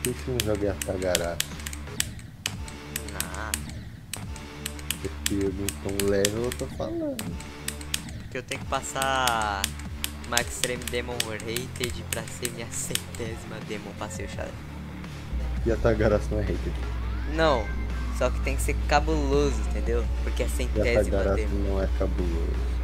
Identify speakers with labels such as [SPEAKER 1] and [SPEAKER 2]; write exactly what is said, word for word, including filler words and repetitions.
[SPEAKER 1] que você não joga Yatagarasu?
[SPEAKER 2] Nah,
[SPEAKER 1] Porque eu não tão level, eu tô falando.
[SPEAKER 2] porque eu tenho que passar uma Extreme Demon Rated pra ser minha centésima Demon pra ser o Xará.
[SPEAKER 1] Yatagarasu não é hater.
[SPEAKER 2] Não, só que tem que ser cabuloso, entendeu? Porque é centésima
[SPEAKER 1] Yatagarasu
[SPEAKER 2] Demon.
[SPEAKER 1] não é cabuloso.